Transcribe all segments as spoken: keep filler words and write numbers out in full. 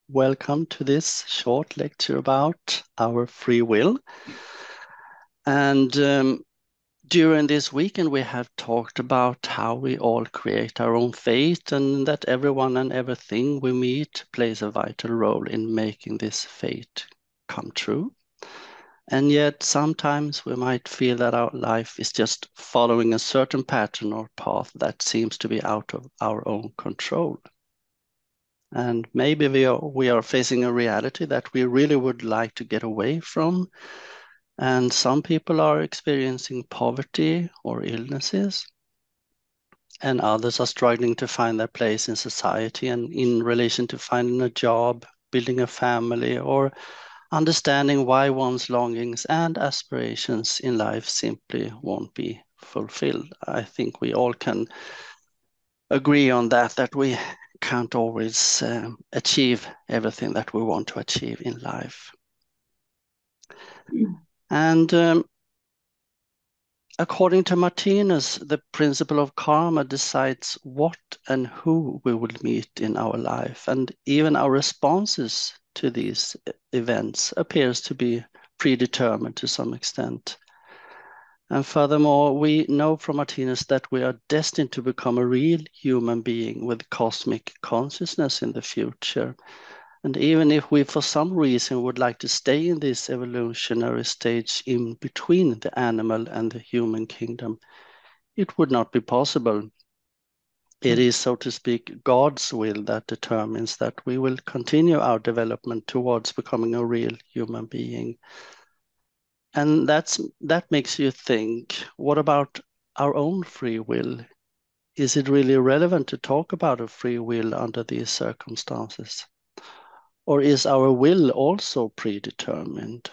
welcome to this short lecture about our free will. And um, during this weekend, we have talked about how we all create our own fate and that everyone and everything we meet plays a vital role in making this fate come true. And yet sometimes we might feel that our life is just following a certain pattern or path that seems to be out of our own control. And maybe we are, we are facing a reality that we really would like to get away from. And some people are experiencing poverty or illnesses, and others are struggling to find their place in society and in relation to finding a job, building a family, or understanding why one's longings and aspirations in life simply won't be fulfilled. I think we all can agree on that, that we can't always uh, achieve everything that we want to achieve in life. Mm. And um, according to Martinus, the principle of karma decides what and who we will meet in our life, and even our responses to these events appears to be predetermined to some extent. And furthermore, we know from Martinus that we are destined to become a real human being with cosmic consciousness in the future. And even if we, for some reason, would like to stay in this evolutionary stage in between the animal and the human kingdom, it would not be possible. It is, so to speak, God's will that determines that we will continue our development towards becoming a real human being. And that's that makes you think, what about our own free will? Is it really relevant to talk about a free will under these circumstances? Or is our will also predetermined?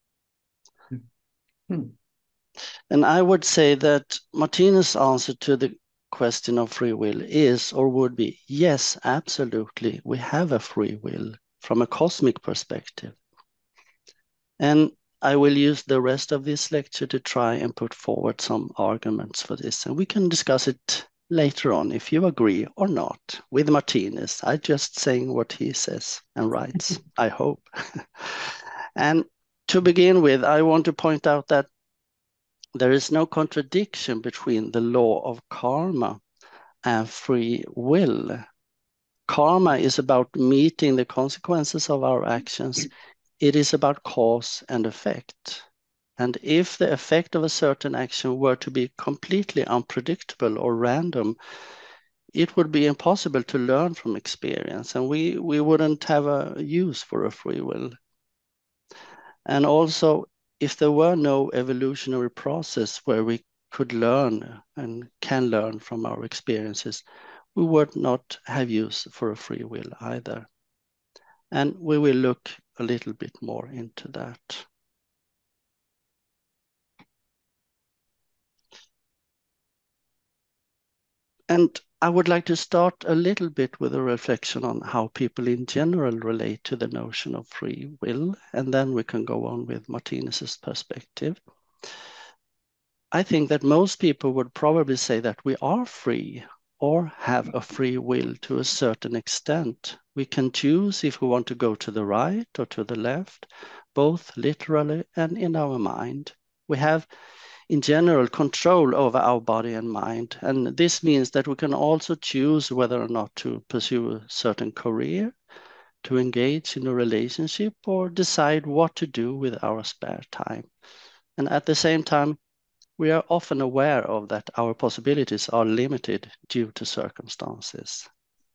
Hmm. And I would say that Martinus' answer to the question of free will is, or would be, yes, absolutely, we have a free will from a cosmic perspective. And I will use the rest of this lecture to try and put forward some arguments for this. And we can discuss it later on if you agree or not with Martinus. I'm just saying what he says and writes, I hope. And to begin with, I want to point out that there is no contradiction between the law of karma and free will. Karma is about meeting the consequences of our actions. It is about cause and effect. And if the effect of a certain action were to be completely unpredictable or random, it would be impossible to learn from experience, and we, we wouldn't have a use for a free will. And also, if there were no evolutionary process where we could learn and can learn from our experiences, we would not have use for a free will either. And we will look a little bit more into that. And I would like to start a little bit with a reflection on how people in general relate to the notion of free will, and then we can go on with Martinus's perspective. I think that most people would probably say that we are free or have a free will to a certain extent. We can choose if we want to go to the right or to the left, both literally and in our mind. We have in general control over our body and mind. And this means that we can also choose whether or not to pursue a certain career, to engage in a relationship, or decide what to do with our spare time. And at the same time, we are often aware of that our possibilities are limited due to circumstances.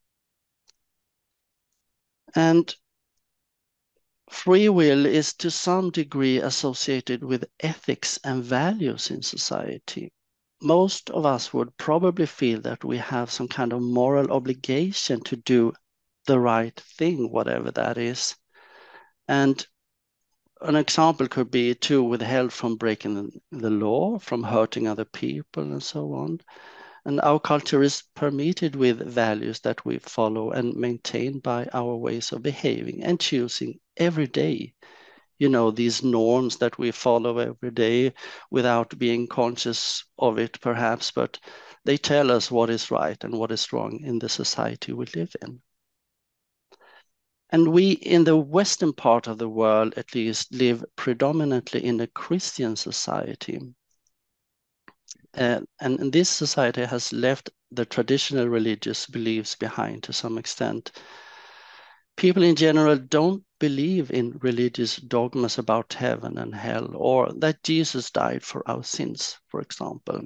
And free will is to some degree associated with ethics and values in society. Most of us would probably feel that we have some kind of moral obligation to do the right thing, whatever that is. And an example could be to withhold from breaking the law, from hurting other people, and so on. And our culture is permeated with values that we follow and maintain by our ways of behaving and choosing every day. You know, these norms that we follow every day without being conscious of it, perhaps, but they tell us what is right and what is wrong in the society we live in. And we in the Western part of the world, at least, live predominantly in a Christian society. Uh, and, and this society has left the traditional religious beliefs behind to some extent. People in general don't believe in religious dogmas about heaven and hell, or that Jesus died for our sins, for example.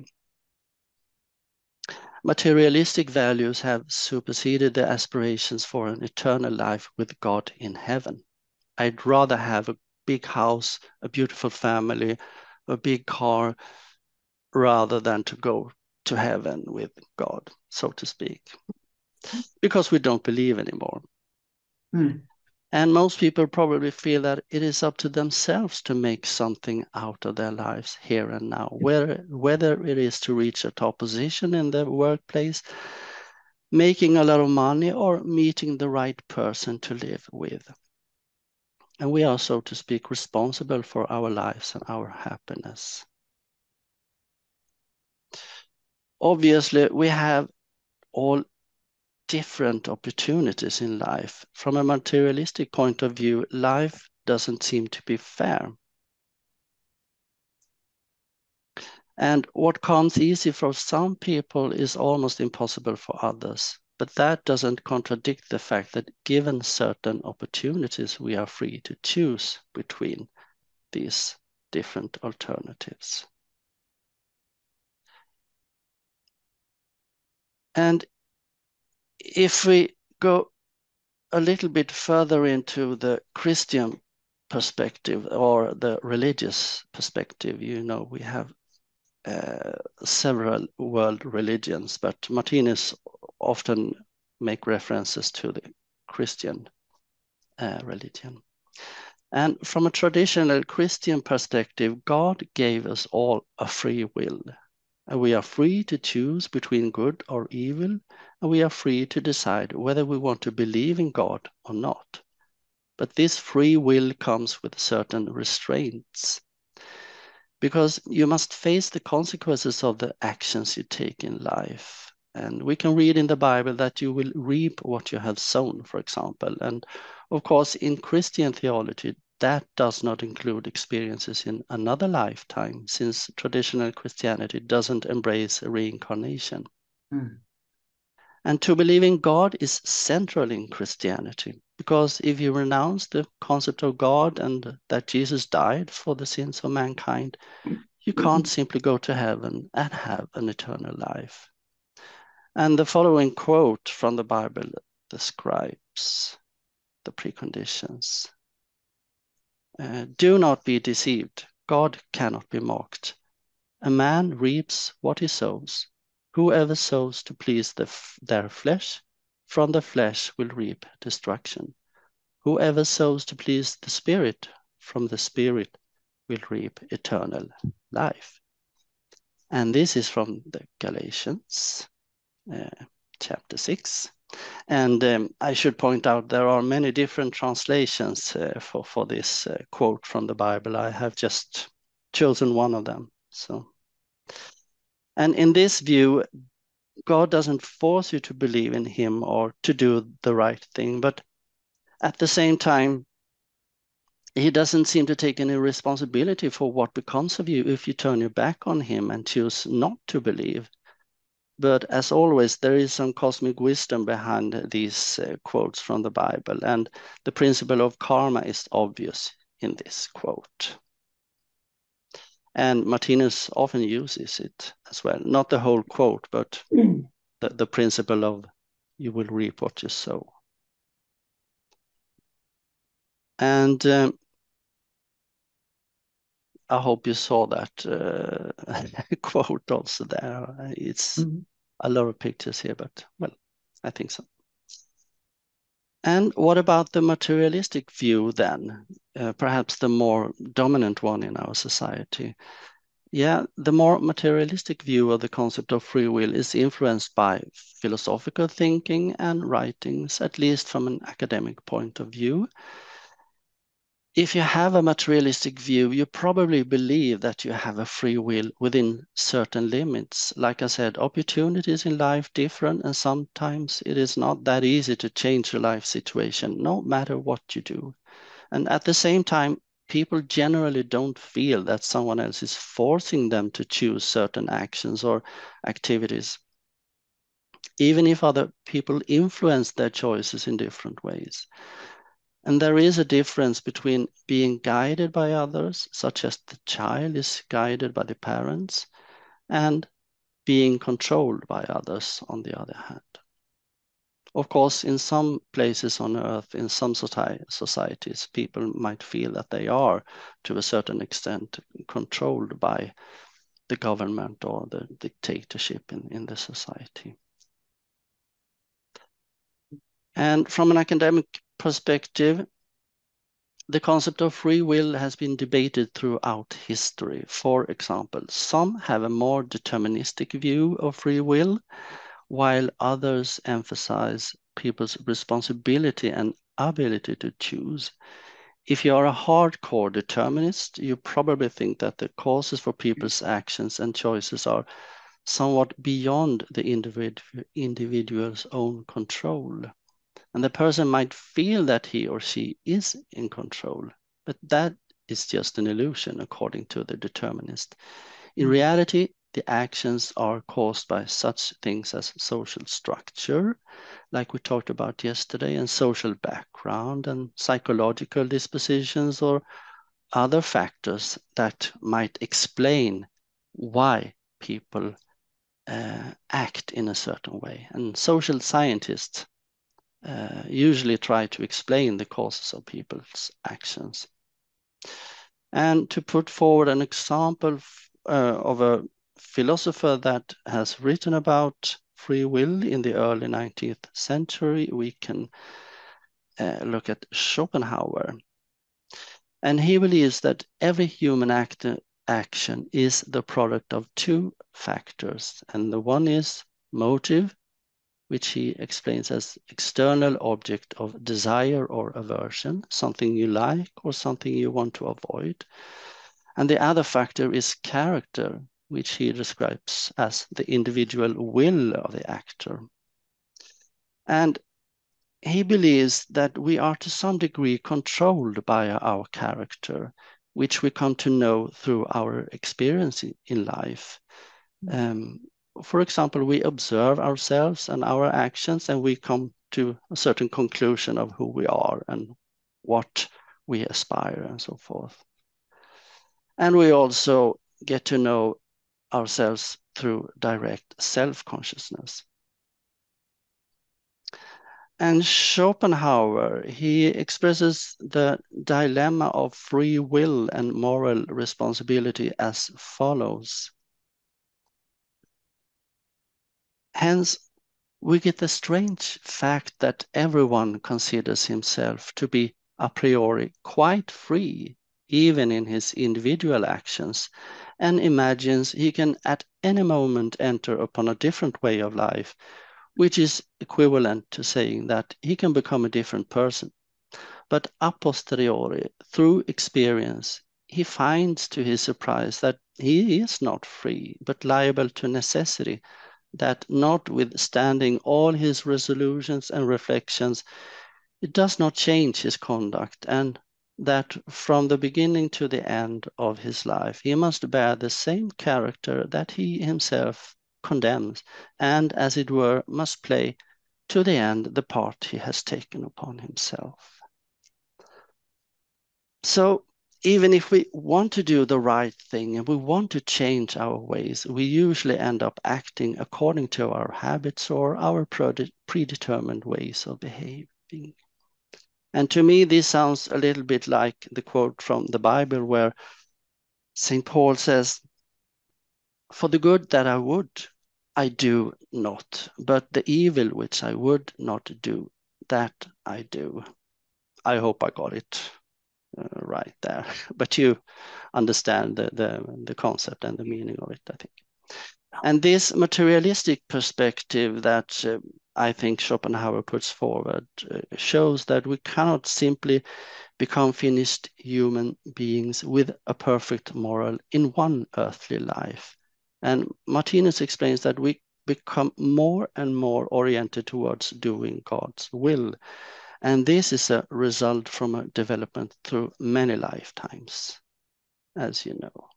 Materialistic values have superseded the aspirations for an eternal life with God in heaven. I'd rather have a big house, a beautiful family, a big car, rather than to go to heaven with God, so to speak, because we don't believe anymore. Mm. And most people probably feel that it is up to themselves to make something out of their lives here and now, whether, whether it is to reach a top position in the workplace, making a lot of money, or meeting the right person to live with. And we are, so to speak, responsible for our lives and our happiness. Obviously, we have all different opportunities in life. From a materialistic point of view, life doesn't seem to be fair. And what comes easy for some people is almost impossible for others. But that doesn't contradict the fact that given certain opportunities, we are free to choose between these different alternatives. And if we go a little bit further into the Christian perspective or the religious perspective, you know, we have uh, several world religions, but Martinus often make references to the Christian uh, religion. And from a traditional Christian perspective, God gave us all a free will. And we are free to choose between good or evil, and we are free to decide whether we want to believe in God or not. But this free will comes with certain restraints, because you must face the consequences of the actions you take in life. And we can read in the Bible that you will reap what you have sown, for example. And of course, in Christian theology, that does not include experiences in another lifetime, since traditional Christianity doesn't embrace reincarnation. Mm. And to believe in God is central in Christianity, because if you renounce the concept of God and that Jesus died for the sins of mankind, you can't simply go to heaven and have an eternal life. And the following quote from the Bible describes the preconditions. Uh, Do not be deceived. God cannot be mocked. A man reaps what he sows. Whoever sows to please the f- their flesh, from the flesh will reap destruction. Whoever sows to please the Spirit, from the Spirit will reap eternal life. And this is from the Galatians, uh, chapter six. And um, I should point out there are many different translations uh, for, for this uh, quote from the Bible. I have just chosen one of them. So, and in this view, God doesn't force you to believe in him or to do the right thing, but at the same time, he doesn't seem to take any responsibility for what becomes of you if you turn your back on him and choose not to believe. But as always, there is some cosmic wisdom behind these uh, quotes from the Bible, and the principle of karma is obvious in this quote. And Martinus often uses it as well. Not the whole quote, but Mm. the, the principle of you will reap what you sow. And um, I hope you saw that uh, quote also there. It's Mm. a lot of pictures here, but well, I think so. And what about the materialistic view then? Uh, perhaps the more dominant one in our society. Yeah, the more materialistic view of the concept of free will is influenced by philosophical thinking and writings, at least from an academic point of view. if you have a materialistic view, you probably believe that you have a free will within certain limits. Like I said, opportunities in life different, and sometimes it is not that easy to change your life situation, no matter what you do. And at the same time, people generally don't feel that someone else is forcing them to choose certain actions or activities, even if other people influence their choices in different ways. And there is a difference between being guided by others, such as the child is guided by the parents, and being controlled by others, on the other hand. Of course, in some places on earth, in some societies, people might feel that they are, to a certain extent, controlled by the government or the dictatorship in, in the society. And from an academic perspective, the concept of free will has been debated throughout history. For example, some have a more deterministic view of free will, while others emphasize people's responsibility and ability to choose. If you are a hardcore determinist, you probably think that the causes for people's actions and choices are somewhat beyond the individ individual's own control. And the person might feel that he or she is in control, but that is just an illusion, according to the determinist. In reality, the actions are caused by such things as social structure, like we talked about yesterday, and social background and psychological dispositions or other factors that might explain why people uh, act in a certain way. And social scientists uh, usually try to explain the causes of people's actions. And to put forward an example uh, of a philosopher that has written about free will in the early nineteenth century, we can uh, look at Schopenhauer. And he believes that every human act action is the product of two factors. And the one is motive, which he explains as external object of desire or aversion, something you like or something you want to avoid. And the other factor is character, which he describes as the individual will of the actor. And he believes that we are to some degree controlled by our character, which we come to know through our experience in life. Um, for example, we observe ourselves and our actions, and we come to a certain conclusion of who we are and what we aspire and so forth. And we also get to know ourselves through direct self-consciousness. And Schopenhauer, he expresses the dilemma of free will and moral responsibility as follows. Hence, we get the strange fact that everyone considers himself to be a priori quite free, even in his individual actions, and imagines he can at any moment enter upon a different way of life, which is equivalent to saying that he can become a different person. But a posteriori, through experience, he finds to his surprise that he is not free, but liable to necessity, that notwithstanding all his resolutions and reflections, it does not change his conduct, and that from the beginning to the end of his life, he must bear the same character that he himself condemns, and as it were, must play to the end the part he has taken upon himself. So even if we want to do the right thing and we want to change our ways, we usually end up acting according to our habits or our predetermined ways of behaving. And to me, this sounds a little bit like the quote from the Bible where Saint Paul says, "For the good that I would, I do not, but the evil which I would not do, that I do." I hope I got it uh, right there, but you understand the, the, the concept and the meaning of it, I think. And this materialistic perspective that uh, I think Schopenhauer puts forward uh, shows that we cannot simply become finished human beings with a perfect moral in one earthly life. And Martinus explains that we become more and more oriented towards doing God's will. And this is a result from a development through many lifetimes, as you know.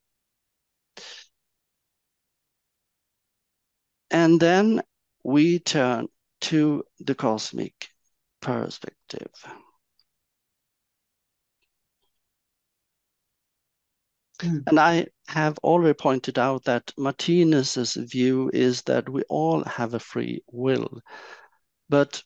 And then we turn to the cosmic perspective. Mm. And I have already pointed out that Martinus's view is that we all have a free will, but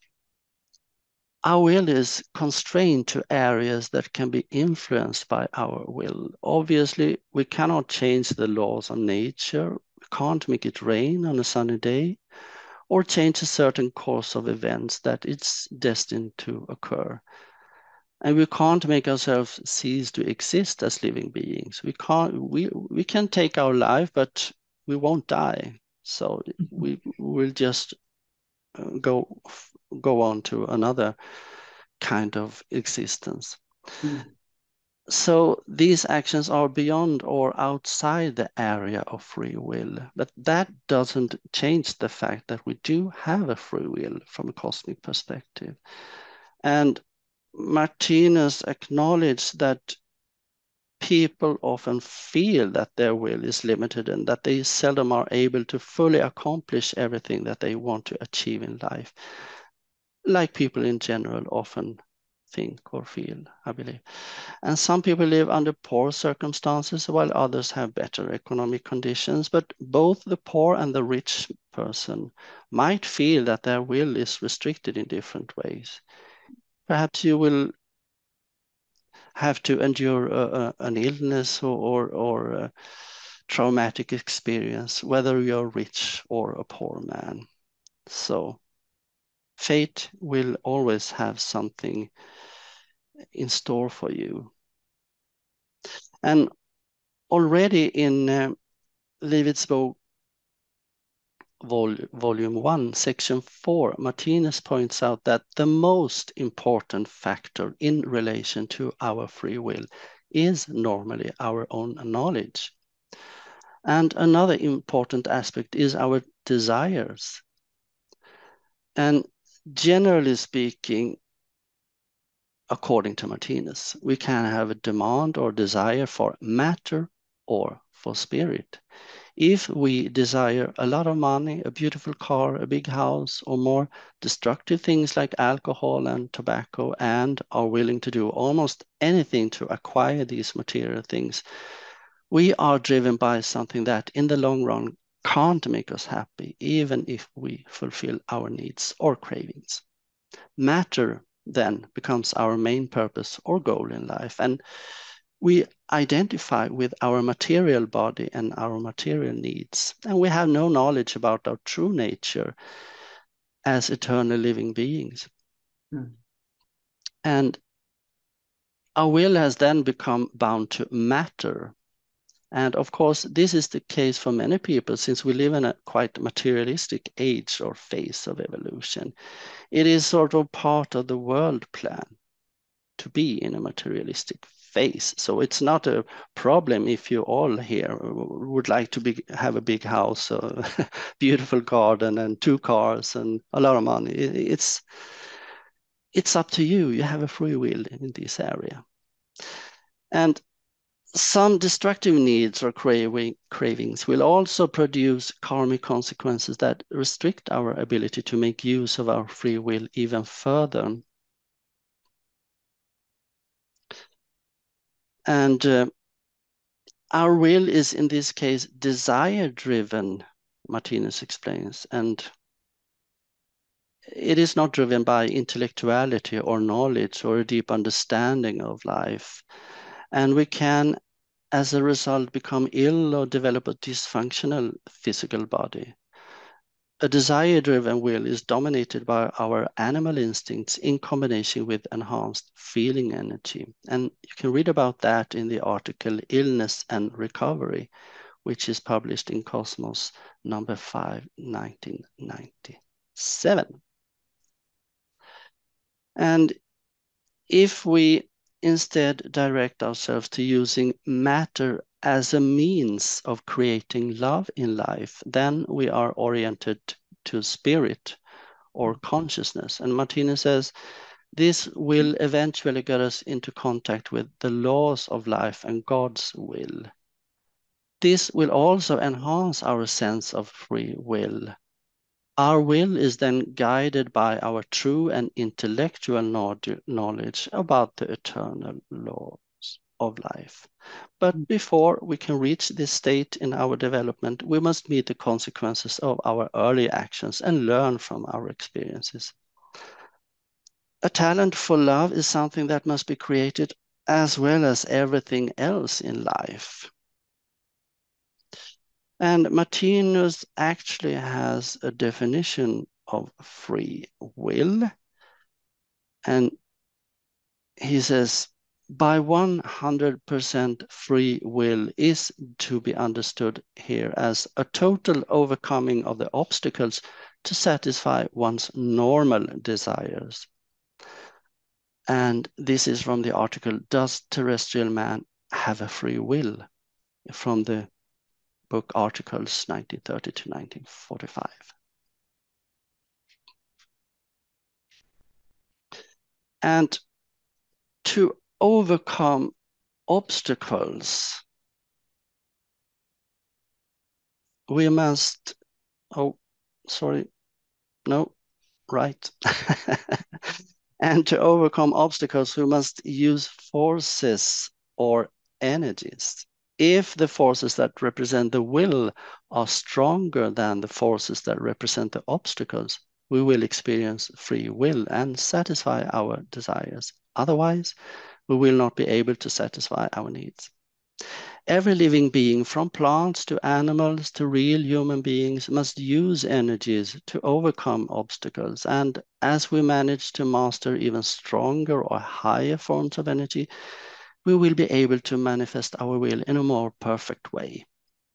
our will is constrained to areas that can be influenced by our will. Obviously, we cannot change the laws of nature. We can't make it rain on a sunny day or change a certain course of events that it's destined to occur. And we can't make ourselves cease to exist as living beings. We can't. We we can take our life, but we won't die. So we will just go go on to another kind of existence. Mm. So these actions are beyond or outside the area of free will, but that doesn't change the fact that we do have a free will from a cosmic perspective. And Martinus acknowledged that people often feel that their will is limited and that they seldom are able to fully accomplish everything that they want to achieve in life, like people in general often think or feel, I believe. And some people live under poor circumstances while others have better economic conditions, but both the poor and the rich person might feel that their will is restricted in different ways. Perhaps you will have to endure a, a, an illness or, or, or a traumatic experience, whether you're rich or a poor man. So fate will always have something in store for you. And already in uh, Livets book, vol volume one, section four, Martinus points out that the most important factor in relation to our free will is normally our own knowledge. And another important aspect is our desires. And generally speaking, according to Martinus, we can have a demand or desire for matter or for spirit. If we desire a lot of money, a beautiful car, a big house, or more destructive things like alcohol and tobacco, and are willing to do almost anything to acquire these material things, we are driven by something that in the long run can't make us happy, even if we fulfill our needs or cravings. Matter then becomes our main purpose or goal in life, and we identify with our material body and our material needs, and we have no knowledge about our true nature as eternal living beings. Mm. And our will has then become bound to matter. And of course, this is the case for many people since we live in a quite materialistic age or phase of evolution. It is sort of part of the world plan to be in a materialistic phase. So it's not a problem if you all here would like to be, have a big house, a beautiful garden and two cars and a lot of money. It's, it's up to you. You have a free will in this area. And some destructive needs or craving, cravings will also produce karmic consequences that restrict our ability to make use of our free will even further. And uh, our will is in this case desire-driven, Martinus explains, and it is not driven by intellectuality or knowledge or a deep understanding of life. And we can, as a result, become ill or develop a dysfunctional physical body. A desire-driven will is dominated by our animal instincts in combination with enhanced feeling energy. And you can read about that in the article Illness and Recovery, which is published in Cosmos number five, nineteen ninety-seven. And if we instead direct ourselves to using matter as a means of creating love in life, then we are oriented to spirit or consciousness. And Martinus says, this will eventually get us into contact with the laws of life and God's will. This will also enhance our sense of free will. Our will is then guided by our true and intellectual knowledge about the eternal laws of life. But before we can reach this state in our development, we must meet the consequences of our early actions and learn from our experiences. A talent for love is something that must be created as well as everything else in life. And Martinus actually has a definition of free will. And he says, by one hundred percent free will is to be understood here as a total overcoming of the obstacles to satisfy one's normal desires. And this is from the article, Does Terrestrial Man Have a Free Will? From the book Articles nineteen thirty to nineteen forty-five. And to overcome obstacles, we must, oh, sorry, no, right. And to overcome obstacles, we must use forces or energies. If the forces that represent the will are stronger than the forces that represent the obstacles, we will experience free will and satisfy our desires. Otherwise, we will not be able to satisfy our needs. Every living being, from plants to animals to real human beings, must use energies to overcome obstacles. And as we manage to master even stronger or higher forms of energy, we will be able to manifest our will in a more perfect way.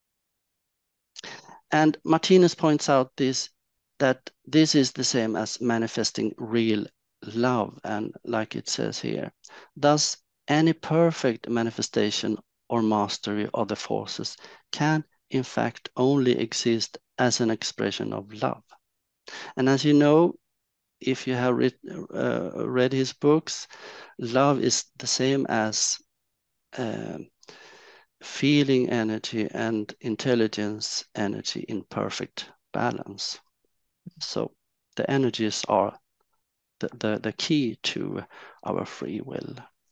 And Martinus points out this, that this is the same as manifesting real love, and like it says here, thus any perfect manifestation or mastery of the forces can in fact only exist as an expression of love. And as you know, if you have read, uh, read his books, love is the same as uh, feeling energy and intelligence energy in perfect balance. So the energies are the, the, the key to our free will.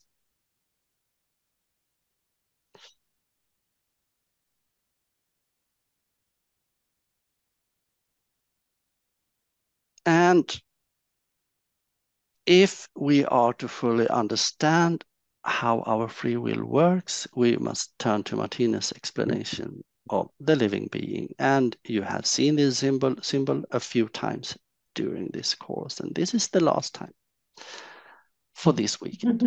And if we are to fully understand how our free will works, we must turn to Martinus' explanation of the living being. And you have seen this symbol, symbol a few times during this course, and this is the last time for this weekend.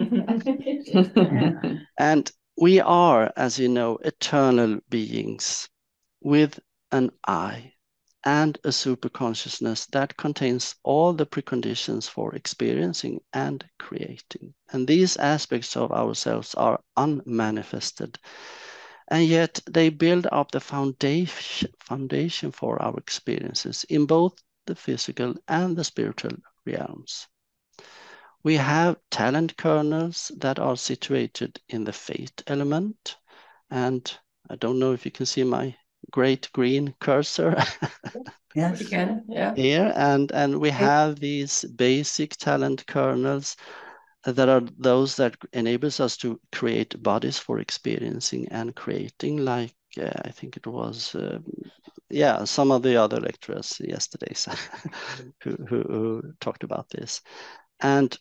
And we are, as you know, eternal beings with an I and a superconsciousness that contains all the preconditions for experiencing and creating. And these aspects of ourselves are unmanifested, and yet they build up the foundation, foundation for our experiences in both the physical and the spiritual realms. We have talent kernels that are situated in the fate element, and I don't know if you can see my great green cursor. Yes, you can. Yeah. Here, and and we have these basic talent kernels that are those that enables us to create bodies for experiencing and creating, like uh, I think it was uh, yeah, some of the other lecturers yesterday who, who, who talked about this. And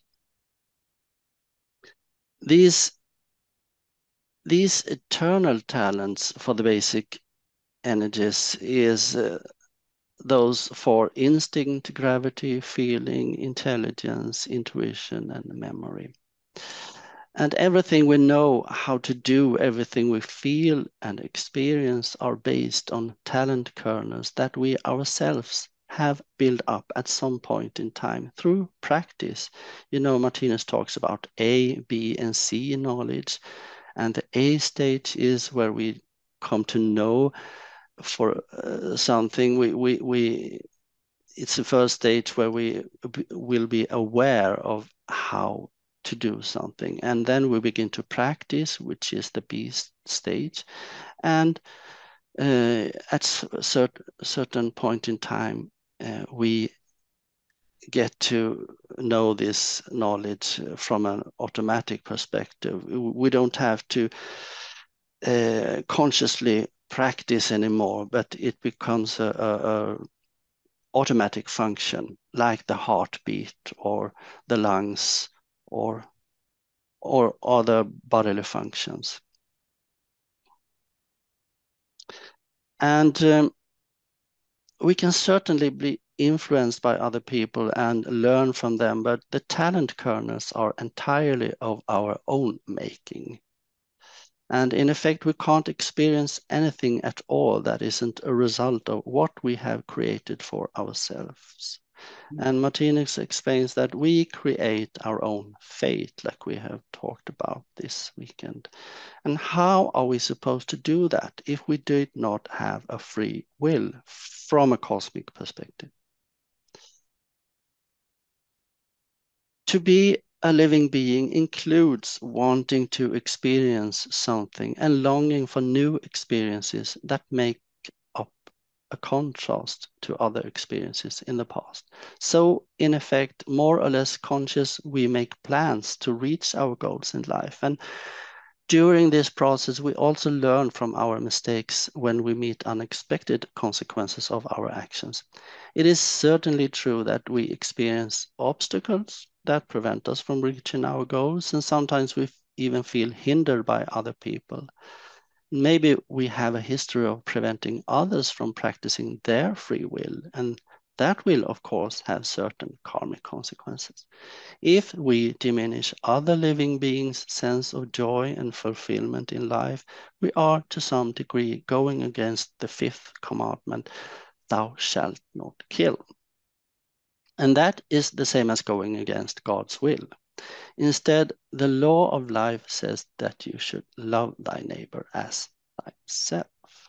these these eternal talents for the basic energies is uh, those for instinct, gravity, feeling, intelligence, intuition, and memory. And everything we know how to do, everything we feel and experience are based on talent kernels that we ourselves have built up at some point in time through practice. You know, Martinus talks about A, B, and C knowledge. And the A stage is where we come to know for uh, something. We, we, we, it's the first stage where we will be aware of how to do something. And then we begin to practice, which is the B stage. And uh, at a cert certain point in time, uh, we get to know this knowledge from an automatic perspective. We don't have to uh, consciously practice anymore, but it becomes a, a, a automatic function, like the heartbeat or the lungs or or other bodily functions. And um, we can certainly be influenced by other people and learn from them, but the talent kernels are entirely of our own making. And in effect, we can't experience anything at all that isn't a result of what we have created for ourselves. And Martinus explains that we create our own fate, like we have talked about this weekend. And how are we supposed to do that if we did not have a free will from a cosmic perspective? To be a living being includes wanting to experience something and longing for new experiences that make up a contrast to other experiences in the past. So, in effect, more or less conscious, we make plans to reach our goals in life. And during this process, we also learn from our mistakes when we meet unexpected consequences of our actions. It is certainly true that we experience obstacles that prevent us from reaching our goals, and sometimes we even feel hindered by other people. Maybe we have a history of preventing others from practicing their free will, and that will, of course, have certain karmic consequences. If we diminish other living beings' sense of joy and fulfillment in life, we are to some degree going against the fifth commandment, thou shalt not kill. And that is the same as going against God's will. Instead, the law of life says that you should love thy neighbor as thyself.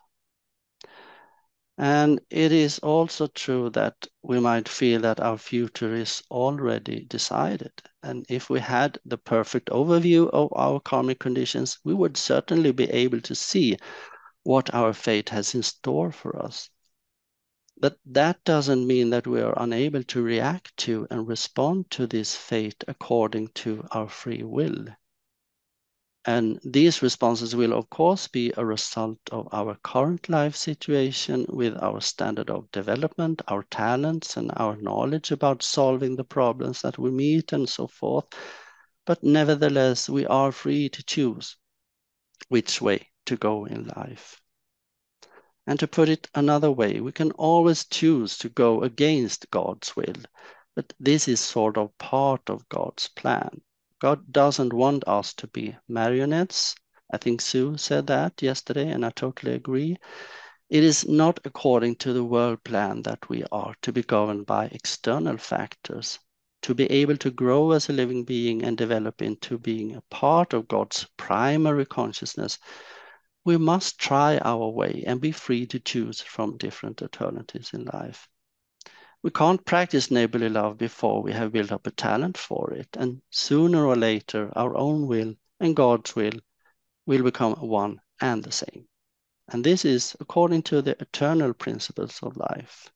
And it is also true that we might feel that our future is already decided. And if we had the perfect overview of our karmic conditions, we would certainly be able to see what our fate has in store for us. But that doesn't mean that we are unable to react to and respond to this fate according to our free will. And these responses will, of course, be a result of our current life situation with our standard of development, our talents, and our knowledge about solving the problems that we meet and so forth. But nevertheless, we are free to choose which way to go in life. And to put it another way, we can always choose to go against God's will, but this is sort of part of God's plan. God doesn't want us to be marionettes. I think Sue said that yesterday, and I totally agree. It is not according to the world plan that we are to be governed by external factors. To be able to grow as a living being and develop into being a part of God's primary consciousness, we must try our way and be free to choose from different alternatives in life. We can't practice neighborly love before we have built up a talent for it, and sooner or later our own will and God's will will become one and the same. And this is according to the eternal principles of life.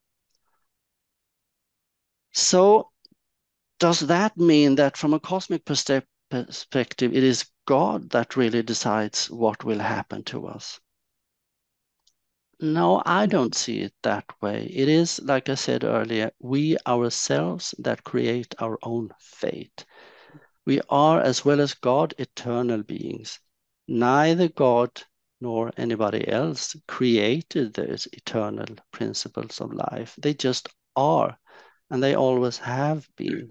So does that mean that from a cosmic perspective, it is God that really decides what will happen to us? No, I don't see it that way. It is, like I said earlier, we ourselves that create our own fate. We are, as well as God, eternal beings. Neither God nor anybody else created those eternal principles of life. They just are, and they always have been.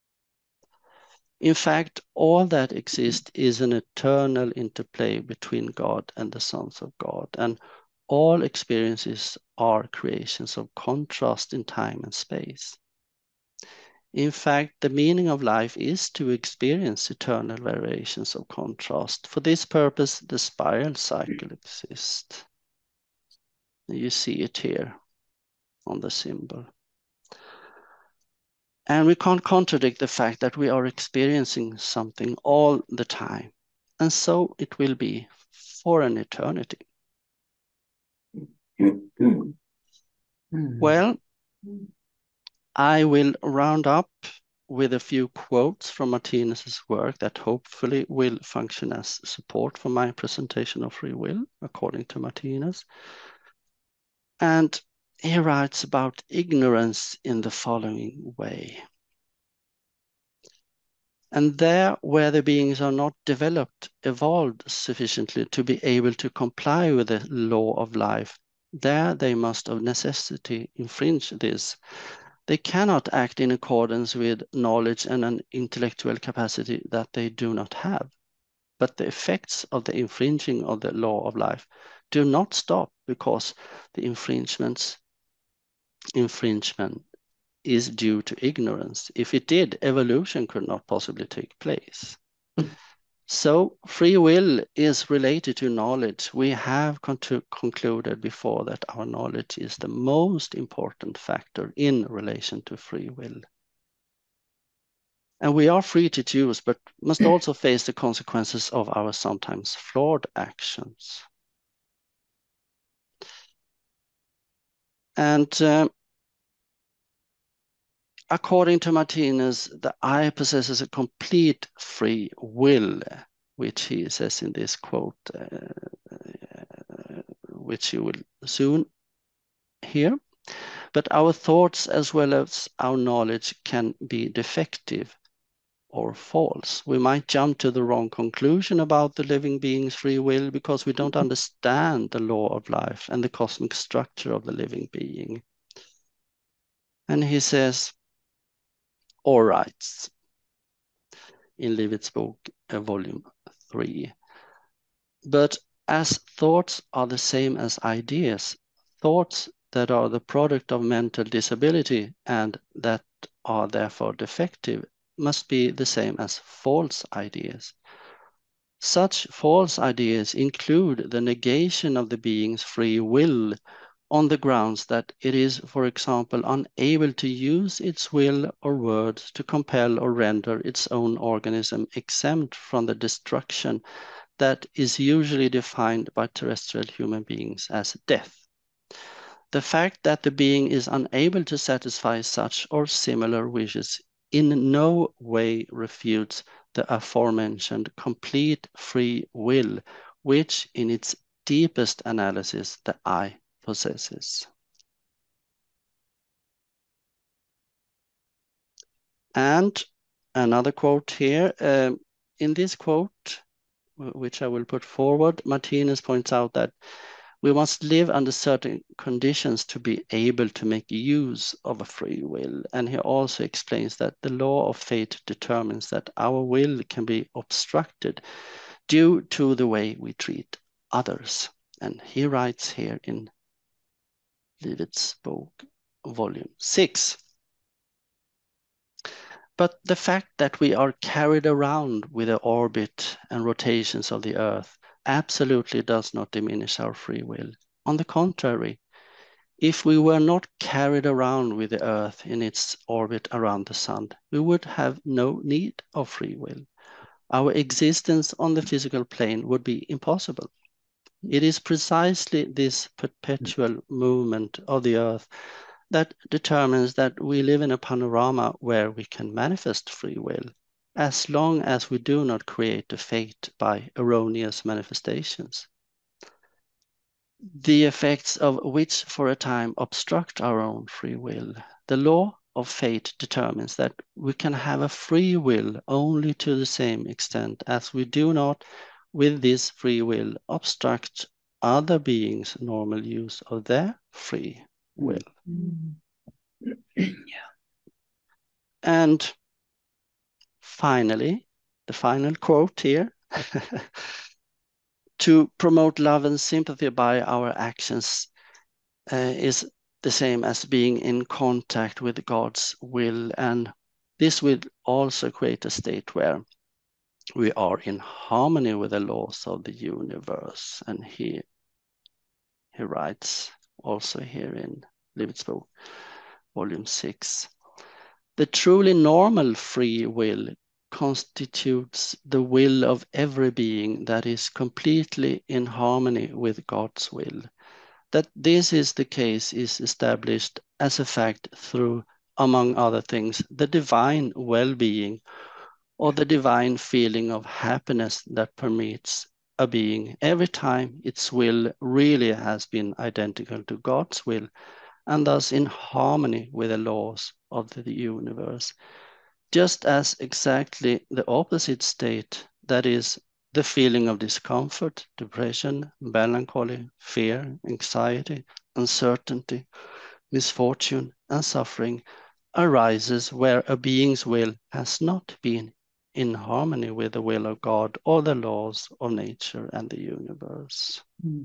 In fact, all that exists is an eternal interplay between God and the sons of God. And all experiences are creations of contrast in time and space. In fact, the meaning of life is to experience eternal variations of contrast. For this purpose, the spiral cycle exists. You see it here on the symbol. And we can't contradict the fact that we are experiencing something all the time. And so it will be for an eternity. Well, I will round up with a few quotes from Martinus's work that hopefully will function as support for my presentation of free will, according to Martinus. And he writes about ignorance in the following way. And there, where the beings are not developed, evolved sufficiently to be able to comply with the law of life, there they must of necessity infringe this. They cannot act in accordance with knowledge and an intellectual capacity that they do not have. But the effects of the infringing of the law of life do not stop because the infringements infringement is due to ignorance. If it did, evolution could not possibly take place. So free will is related to knowledge. We have con concluded before that our knowledge is the most important factor in relation to free will. And we are free to choose, but must also face the consequences of our sometimes flawed actions. And uh, according to Martinus, the I possesses a complete free will, which he says in this quote, uh, which you will soon hear. But our thoughts as well as our knowledge can be defective or false. We might jump to the wrong conclusion about the living being's free will because we don't understand the law of life and the cosmic structure of the living being. And he says, or writes in Livets Bok, uh, volume three. But as thoughts are the same as ideas, thoughts that are the product of mental disability and that are therefore defective must be the same as false ideas. Such false ideas include the negation of the being's free will on the grounds that it is, for example, unable to use its will or words to compel or render its own organism exempt from the destruction that is usually defined by terrestrial human beings as death. The fact that the being is unable to satisfy such or similar wishes in no way refutes the aforementioned complete free will, which in its deepest analysis the I possesses. And another quote here. Um, in this quote, which I will put forward, Martinus points out that we must live under certain conditions to be able to make use of a free will. And he also explains that the law of fate determines that our will can be obstructed due to the way we treat others. And he writes here in Livets Bok, volume six. But the fact that we are carried around with the orbit and rotations of the Earth absolutely does not diminish our free will. On the contrary, if we were not carried around with the Earth in its orbit around the Sun, we would have no need of free will. Our existence on the physical plane would be impossible. It is precisely this perpetual movement of the Earth that determines that we live in a panorama where we can manifest free will, as long as we do not create a fate by erroneous manifestations, the effects of which for a time obstruct our own free will. The law of fate determines that we can have a free will only to the same extent as we do not, with this free will, obstruct other beings' normal use of their free will. Mm. Yeah. And finally, the final quote here. To promote love and sympathy by our actions uh, is the same as being in contact with God's will, and this will also create a state where we are in harmony with the laws of the universe. And he, he writes also here in Livets Bok, volume six, the truly normal free will constitutes the will of every being that is completely in harmony with God's will. That this is the case is established as a fact through, among other things, the divine well-being or the divine feeling of happiness that permeates a being every time its will really has been identical to God's will and thus in harmony with the laws of the universe. Just as exactly the opposite state, that is, the feeling of discomfort, depression, melancholy, fear, anxiety, uncertainty, misfortune, and suffering, arises where a being's will has not been in harmony with the will of God or the laws of nature and the universe. Mm.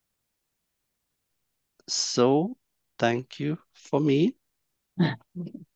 So, thank you for me.